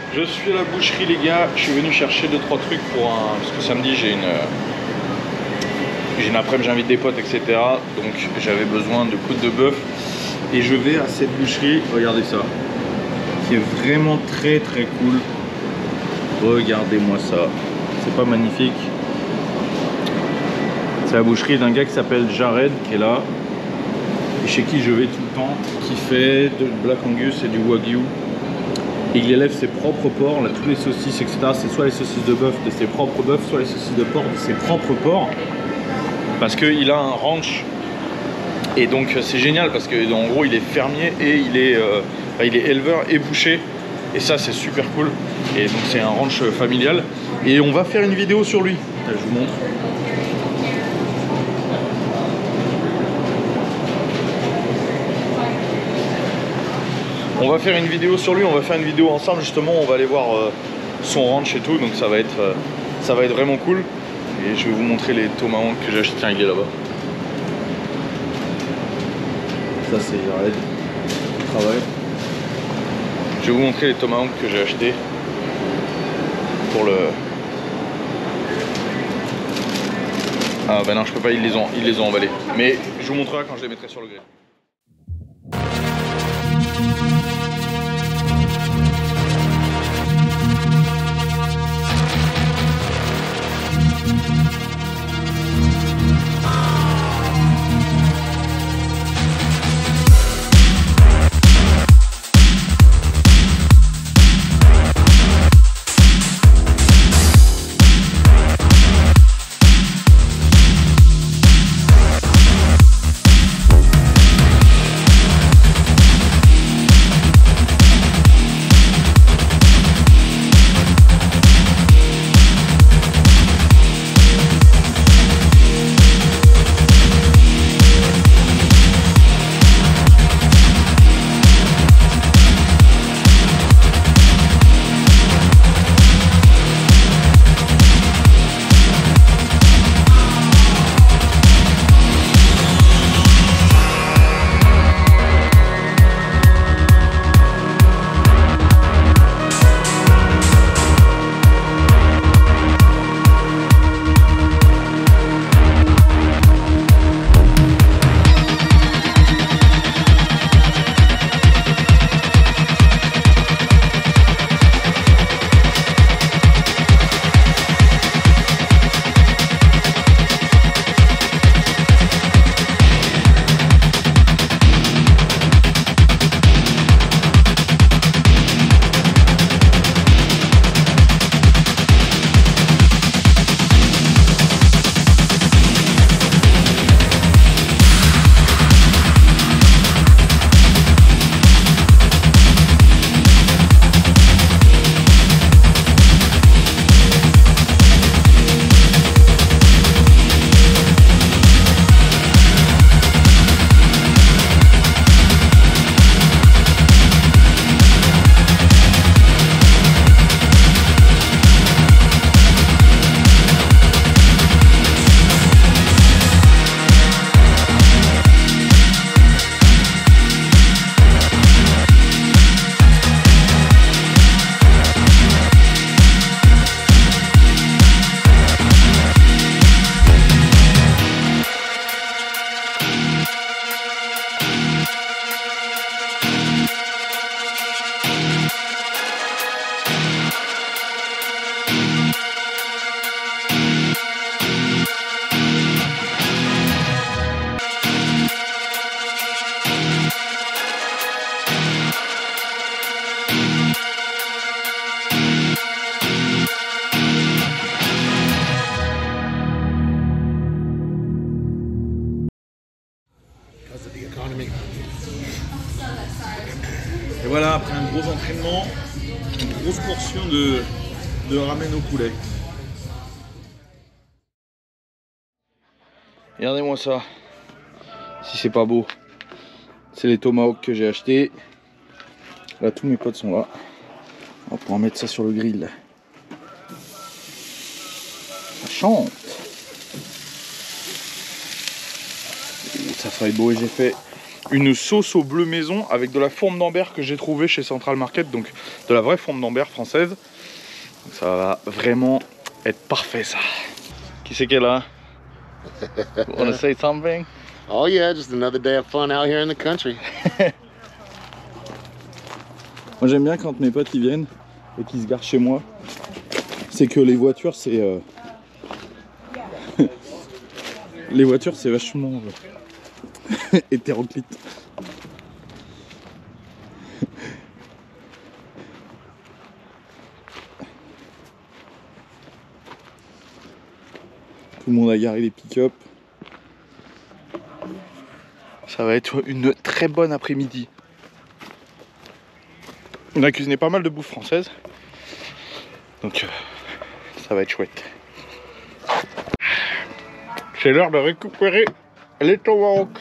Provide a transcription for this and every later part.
Je suis à la boucherie les gars, je suis venu chercher 2-3 trucs pour un... Parce que samedi j'ai une après-midi, j'invite des potes etc. Donc j'avais besoin de côtes de bœuf. Et je vais à cette boucherie, regardez ça. Qui est vraiment très cool. Regardez-moi ça. C'est pas magnifique? C'est la boucherie d'un gars qui s'appelle Jared qui est là. Et chez qui je vais tout le temps. Qui fait de Black Angus et du Wagyu. Et il élève ses propres porcs, là, toutes les saucisses, etc. C'est soit les saucisses de bœuf de ses propres bœufs, soit les saucisses de porc de ses propres porcs. Parce qu'il a un ranch. Et donc c'est génial parce qu'en gros il est fermier et il est éleveur et boucher. Et ça c'est super cool. Et donc c'est un ranch familial. Et on va faire une vidéo sur lui. Je vous montre. On va faire une vidéo sur lui, on va faire une vidéo ensemble justement, on va aller voir son ranch et tout, donc ça va être vraiment cool. Et je vais vous montrer les tomahawks que j'ai acheté. Tiens, il est là-bas. Ça c'est Jared qui travaille. Je vais vous montrer les tomahawks que j'ai acheté pour le... Ah bah non je peux pas, ils les ont emballés. Mais je vous montrerai quand je les mettrai sur le grill. Et voilà, après un gros entraînement, une grosse portion de ramen au poulet. Regardez-moi ça, si c'est pas beau. C'est les tomahawks que j'ai achetés. Là, tous mes potes sont là. On va pouvoir mettre ça sur le grill. Ça chante. Ça fera beau et j'ai fait une sauce au bleu maison avec de la fourme d'Ambert que j'ai trouvé chez Central Market, donc de la vraie fourme d'Ambert française. Donc ça va vraiment être parfait ça. Qui c'est qu'elle a? Wanna say something? Oh yeah, just another day of fun out here in the country. Moi j'aime bien quand mes potes ils viennent et qu'ils se garent chez moi. C'est que les voitures c'est les voitures c'est vachement hétéroclite. Tout le monde a garé les pick-up. Ça va être une très bonne après-midi. On a cuisiné pas mal de bouffe française. Donc ça va être chouette. C'est l'heure de récupérer les tomahawks.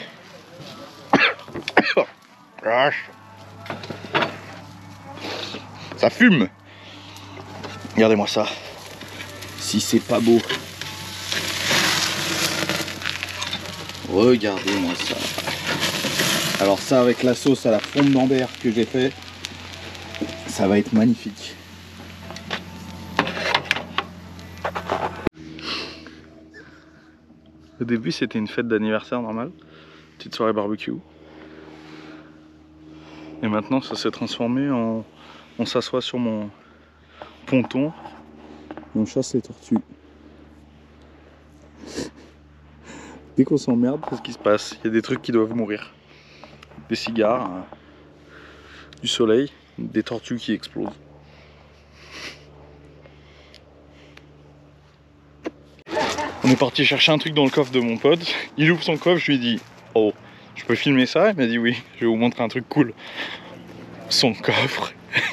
Ça fume. Regardez-moi ça. Si c'est pas beau. Regardez-moi ça. Alors ça avec la sauce à la fourme d'Ambert que j'ai fait, ça va être magnifique. Au début c'était une fête d'anniversaire normale, petite soirée barbecue. Et maintenant ça s'est transformé en... On s'assoit sur mon ponton et on chasse les tortues. Dès qu'on s'emmerde, c'est ce qui se passe. Il y a des trucs qui doivent mourir. Des cigares, du soleil, des tortues qui explosent. On est parti chercher un truc dans le coffre de mon pote. Il ouvre son coffre, je lui dis « Oh, je peux filmer ça ?» Il m'a dit « Oui, je vais vous montrer un truc cool. » Son coffre.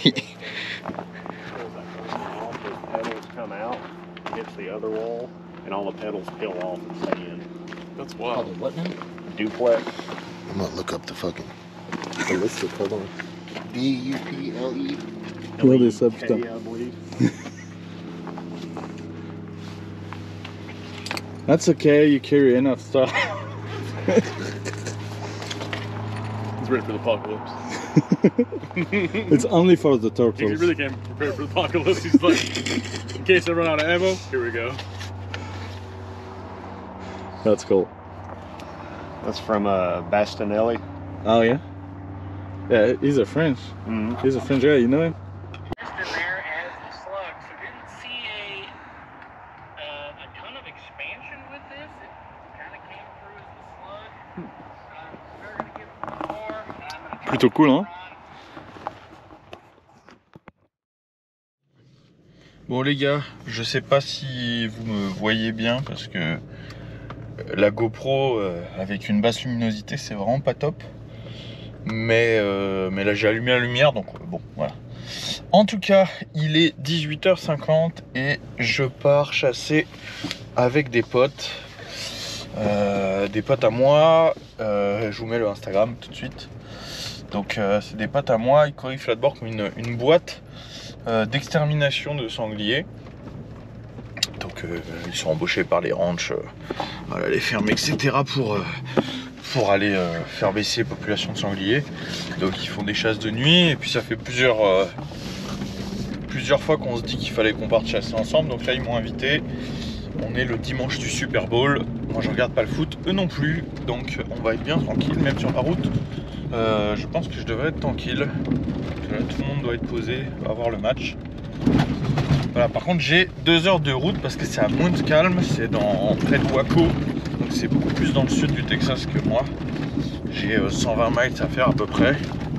That's wild. Oh, what now? Duplex. I'm gonna look up the fucking ballistic. Hold on. B-U-P-L-E. Regardez ça, putain. I believe. That's okay, you carry enough stuff. He's ready for the apocalypse. It's only for the He turtles. really came prepared for the apocalypse. He's like, in case I run out of ammo, here we go. That's cool. That's from Bastinelli. Oh yeah? Yeah, he's a French. Mm-hmm. He's a French guy, you know him? In there as the slug, so didn't see a ton of expansion with this. It kind of came through as the slug. We're gonna give it one more. I'm gonna try Plutôt cool, hein? Bon les gars, je sais pas si vous me voyez bien parce que la GoPro avec une basse luminosité c'est vraiment pas top. Mais là j'ai allumé la lumière donc bon voilà. En tout cas il est 18h50 et je pars chasser avec des potes. Des potes à moi, je vous mets le Instagram tout de suite. Donc c'est des potes à moi, Cory Flatboard qui ont une boîte d'extermination de sangliers. Donc ils sont embauchés par les ranchs, voilà, les fermes, etc. pour aller faire baisser les populations de sangliers. Donc ils font des chasses de nuit et puis ça fait plusieurs fois qu'on se dit qu'il fallait qu'on parte chasser ensemble. Donc là ils m'ont invité. On est le dimanche du Super Bowl. Moi je regarde pas le foot, eux non plus. Donc on va être bien tranquille, même sur la route. Je pense que je devrais être tranquille. Là, tout le monde doit être posé, va voir le match. Voilà, par contre j'ai 2 heures de route parce que c'est à Montcalm, c'est près de Waco. Donc c'est beaucoup plus dans le sud du Texas que moi. J'ai 120 miles à faire à peu près.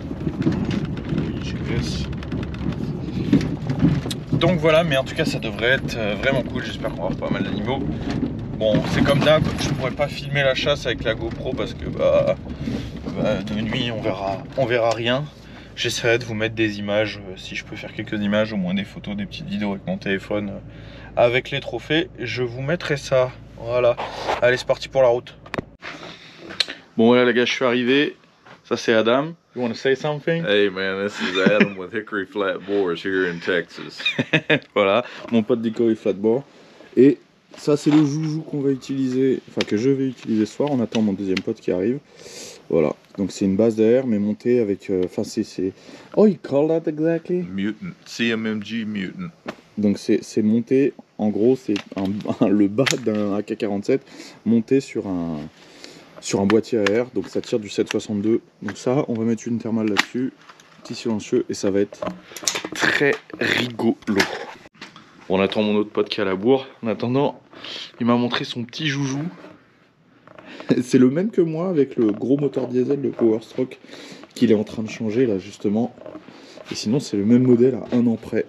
Donc voilà, mais en tout cas ça devrait être vraiment cool. J'espère qu'on va avoir pas mal d'animaux. Bon, c'est comme d'hab, je pourrais pas filmer la chasse avec la GoPro parce que de nuit on verra rien. J'essaierai de vous mettre des images, si je peux faire quelques images, au moins des photos, des petites vidéos avec mon téléphone avec les trophées. Je vous mettrai ça. Voilà. Allez, c'est parti pour la route. Bon voilà les gars, je suis arrivé. Ça c'est Adam. You want to say something? Hey man, this is Adam with Hickory Flat Boars here in Texas. Voilà, mon pote d'Hickory Flatboard. Et ça c'est le joujou qu'on va utiliser, enfin que je vais utiliser ce soir. On attend mon deuxième pote qui arrive. Voilà, donc c'est une base d'air mais montée avec... Enfin c'est... Oh, you call that exactly? Mutant. CMMG Mutant. Donc c'est monté, en gros c'est le bas d'un AK-47 monté sur un boîtier à air, donc ça tire du 7,62. Donc ça, on va mettre une thermale là-dessus, petit silencieux, et ça va être très rigolo. On attend mon autre pote qui est à la bourre. En attendant, il m'a montré son petit joujou. C'est le même que moi avec le gros moteur diesel, le Powerstroke, qu'il est en train de changer là justement. Et sinon c'est le même modèle à 1 an près.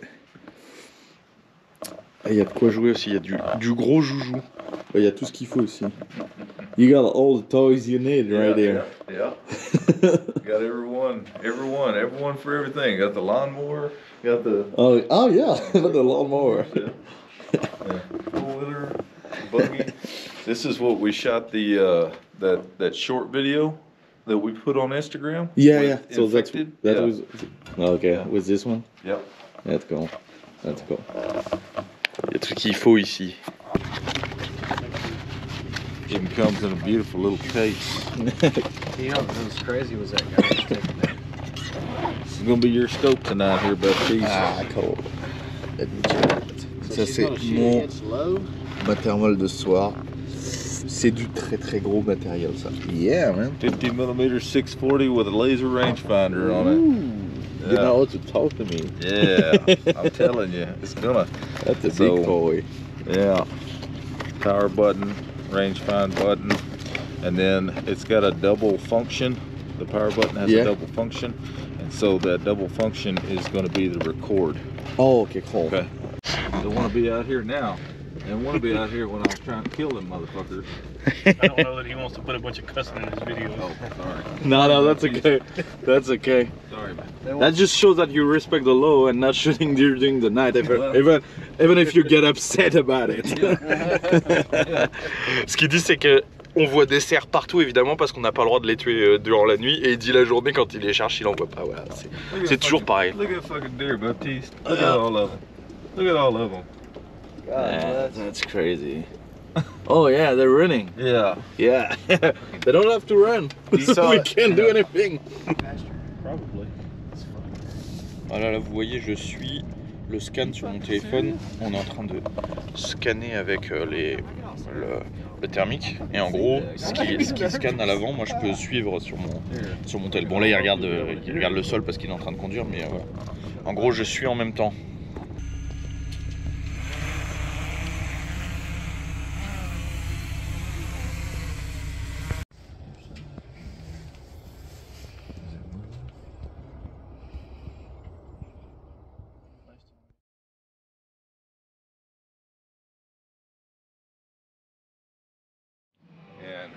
Et il y a de quoi jouer aussi, il y a du gros joujou. Il y a tout ce qu'il faut aussi. You got all the toys you need right there. Yeah. Got everyone for everything. Got the lawnmower. Got the Oh yeah, the lawnmower. four-wheeler, buggy. This is what we shot the that short video that we put on Instagram. Yeah, with yeah. So Infected. that Yeah. was okay. Yeah. With this one. Yep. That's cool. That's cool. Il y a tout ce qu'il faut ici. It comes in a beautiful little case. You know, what was crazy was that guy was taking that. It's gonna be your scope tonight here, Baptiste. Ah, cool. Ça c'est mon ma thermale de ce soir. C'est du très très gros matériel ça. Yeah man. 50mm 640 with a laser rangefinder on it. You know how to talk to me. Yeah, I'm telling you, it's gonna. That's a So- big boy. Yeah. Power button, range find button, and then it's got a double function. The power button has Yeah. a double function, and so that double function is going to be the record. Oh, okay, cool. Okay. Don't want to be out here now, and want to be out here when I'm trying to kill them motherfuckers. I don't know that he wants to put a bunch of cussing in his videos. Oh, sorry. No, that's okay. That's okay. Sorry, man. That just shows that you respect the law and not shooting during the night, even if you get upset about it. Ce qu'il dit, c'est que on voit des cerfs partout, évidemment, parce qu'on n'a pas le droit de les tuer durant la nuit. Et il dit la journée, quand il les cherche, il en voit pas. Voilà, c'est toujours pareil. Look at fucking deer, Baptiste. Look at all of them. Look at all of them. That's crazy. Oh yeah, they're running. Yeah. Yeah, they don't have to run. So we can't do anything. Probably. Voilà, là vous voyez, je suis le scan sur mon téléphone. On est en train de scanner avec le thermique. Et en gros, ce qui scanne à l'avant, moi je peux suivre sur mon tel. Bon là, il regarde le sol parce qu'il est en train de conduire, mais voilà. En gros, je suis en même temps. And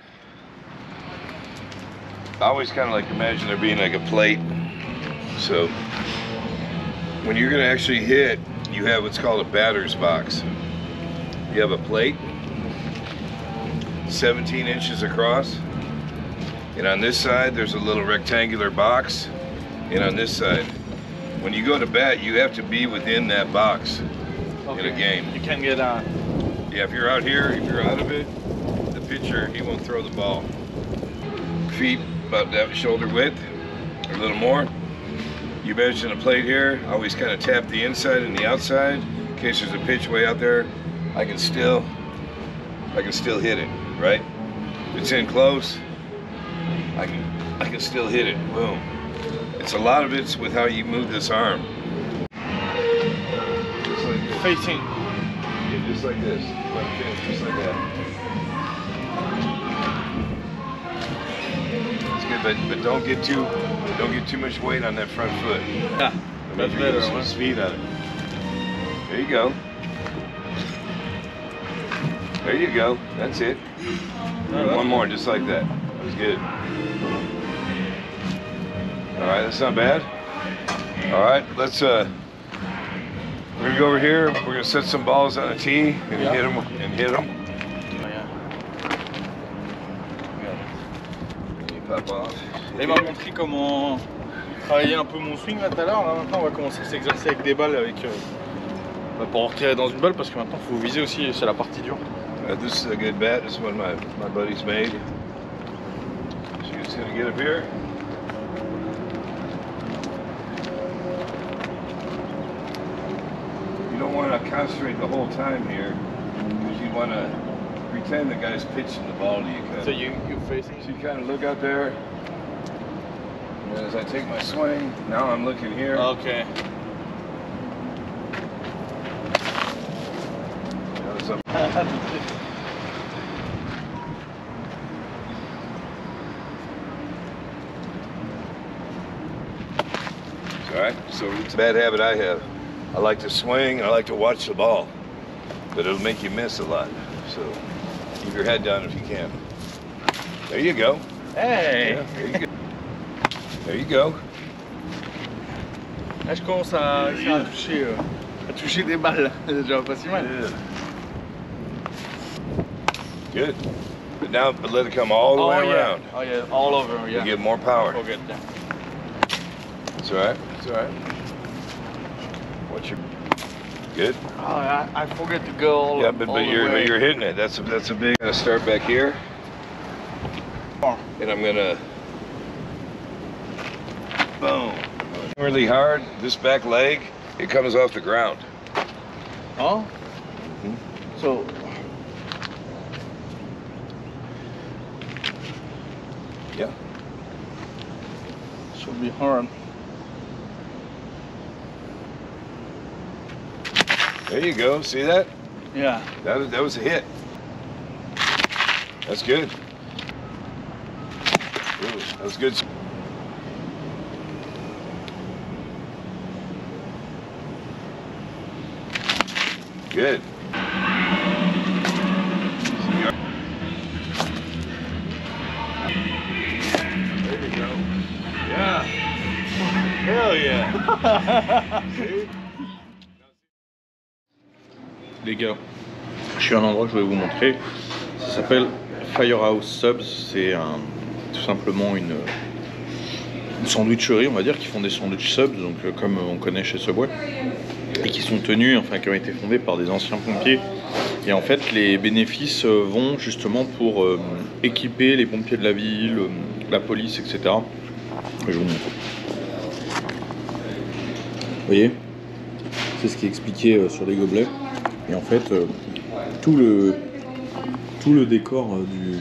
I always kind of like imagine there being like a plate. So when you're going to actually hit, you have what's called a batter's box. You have a plate 17 inches across, and on this side there's a little rectangular box, and on this side, when you go to bat, you have to be within that box in a game. You can get on. Yeah, if you're out here, if you're out of it, the pitcher, he won't throw the ball. Feet about that shoulder width, or a little more. You mentioned a plate here. I always kind of tap the inside and the outside in case there's a pitch way out there. I can still hit it, right? If it's in close, I can still hit it. Boom. It's a lot of it's with how you move this arm. Just like this. Facing. Yeah, just like this. Just like that. It's good, but don't get too much weight on that front foot. Yeah, That's better. Some speed on it. There you go. There you go. That's it. One more, just like that. That was good. All right, that's not bad. All right, let's we're gonna go over here. We're gonna set some balls on a tee and hit them. Pop off. Il m'a montré comment travailler un peu mon swing là tout à l'heure. Là, maintenant, on va commencer à s'exercer avec des balles pour en retirer dans une balle parce que maintenant, il faut viser aussi. C'est la partie dure. This is a good bat. This is one my buddies made. As you can gonna get up here. You don't want to concentrate the whole time here, because you want to pretend the guy's pitching the ball to you. So you facing? So you kind of look out there, and as I take my swing, now I'm looking here. Okay. Notice I'm Alright, so it's a bad habit I have. I like to swing and I like to watch the ball, but it'll make you miss a lot. So keep your head down if you can. There you go. Hey! Yeah, there you go. There you go. Là, je commence à toucher des balles. C'est déjà pas si mal. Good. But now let it come all the way around. Oh yeah, all over. Yeah. You get more power. Forget that. It's alright. It's alright. Watch your. Good. Oh, I forget to go all, Yeah, but all the you're way. hitting it. That's a big. I'm gonna start back here, and I'm gonna boom. Really hard. This back leg, it comes off the ground. Oh. So. Yeah. Should be hard. There you go. See that? Yeah. That was a hit. That's good. Ooh, that was good. Good. There you go. Yeah. Hell yeah. Les gars, je suis à un endroit que je vais vous montrer. Ça s'appelle Firehouse Subs. C'est tout simplement une sandwicherie, on va dire, qui font des sandwich subs, donc comme on connaît chez Subway, et qui sont tenus, enfin qui ont été fondés par des anciens pompiers. Et en fait, les bénéfices vont justement pour équiper les pompiers de la ville, la police, etc. Je vous montre. Vous voyez, c'est ce qui est expliqué sur les gobelets. Et en fait, tout le décor du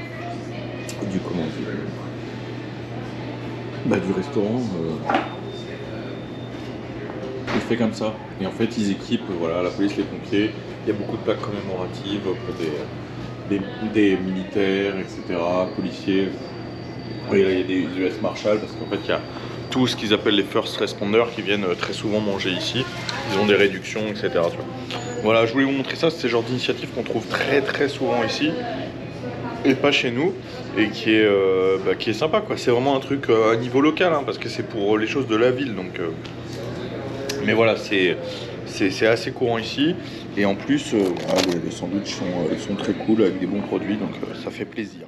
restaurant est fait comme ça. Et en fait, ils équipent voilà, la police, les pompiers. Il y a beaucoup de plaques commémoratives pour des militaires, etc., policiers. Et là, il y a des US Marshall parce qu'en fait, il y a tout ce qu'ils appellent les first responders qui viennent très souvent manger ici. Ils ont des réductions, etc. Tu vois. Voilà, je voulais vous montrer ça, c'est le genre d'initiative qu'on trouve très souvent ici et pas chez nous, et qui est sympa quoi. C'est vraiment un truc à niveau local hein, parce que c'est pour les choses de la ville donc mais voilà, c'est assez courant ici, et en plus les sandwichs sont très cool avec des bons produits, donc ça fait plaisir.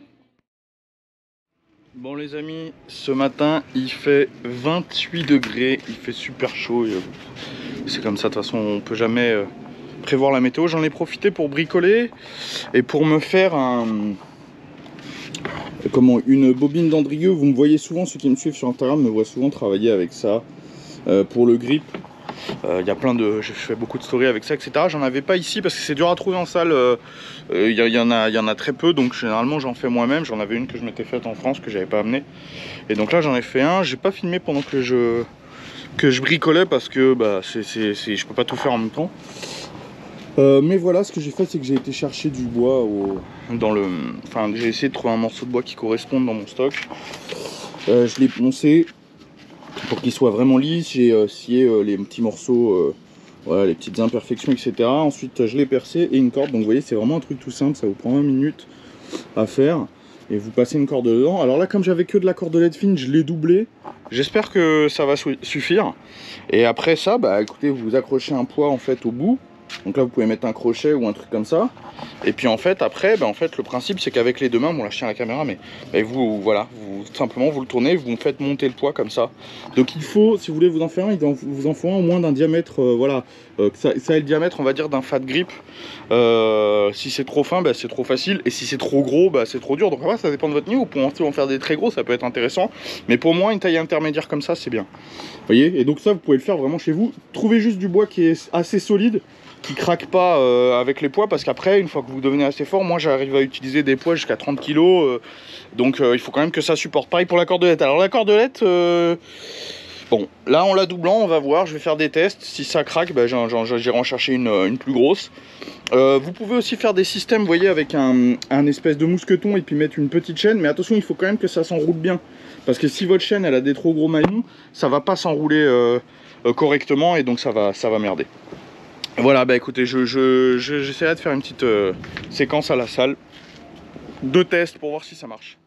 Bon les amis, ce matin il fait 28 degrés, il fait super chaud, c'est comme ça, de toute façon on peut jamais prévoir la météo. J'en ai profité pour bricoler et pour me faire une bobine d'Andrieux. Vous me voyez souvent, ceux qui me suivent sur Instagram me voient souvent travailler avec ça pour le grip. Il y a je fais beaucoup de stories avec ça, etc. J'en avais pas ici parce que c'est dur à trouver en salle. Il y en a très peu, donc généralement j'en fais moi-même. J'en avais une que je m'étais faite en France que j'avais pas amenée, et donc là j'en ai fait un. J'ai pas filmé pendant que je bricolais parce que je peux pas tout faire en même temps. Mais voilà, ce que j'ai fait, c'est que j'ai été chercher du bois j'ai essayé de trouver un morceau de bois qui corresponde dans mon stock. Je l'ai poncé pour qu'il soit vraiment lisse. J'ai scié les petits morceaux, voilà, les petites imperfections, etc. Ensuite, je l'ai percé et une corde. Donc, vous voyez, c'est vraiment un truc tout simple. Ça vous prend 1 minute à faire. Et vous passez une corde dedans. Alors là, comme j'avais que de la cordelette fine, je l'ai doublé. J'espère que ça va suffire. Et après ça, écoutez, vous accrochez un poids en fait au bout. Donc là vous pouvez mettre un crochet ou un truc comme ça. Et puis en fait après, en fait le principe c'est qu'avec les deux mains, bon là je tiens la caméra, mais vous voilà, simplement vous le tournez, vous me faites monter le poids comme ça. Donc il faut, si vous voulez vous en faire un, vous en faut un au moins d'un diamètre, voilà, que ça ait le diamètre on va dire d'un fat grip. Si c'est trop fin, c'est trop facile, et si c'est trop gros, c'est trop dur. Donc après ça dépend de votre niveau, pour en faire des très gros ça peut être intéressant, mais pour moi une taille intermédiaire comme ça c'est bien. Vous voyez, et donc ça vous pouvez le faire vraiment chez vous. Trouvez juste du bois qui est assez solide, qui craque pas avec les poids, parce qu'après une fois que vous devenez assez fort, moi j'arrive à utiliser des poids jusqu'à 30 kg, donc il faut quand même que ça supporte. Pareil pour la cordelette. Alors la cordelette, bon là en la doublant on va voir, je vais faire des tests, si ça craque j'irai en chercher une plus grosse. Vous pouvez aussi faire des systèmes, vous voyez, avec un espèce de mousqueton et puis mettre une petite chaîne, mais attention il faut quand même que ça s'enroule bien, parce que si votre chaîne elle a des trop gros maillons, ça va pas s'enrouler correctement, et donc ça va merder. Voilà, écoutez, j'essaierai de faire une petite séquence à la salle de test pour voir si ça marche.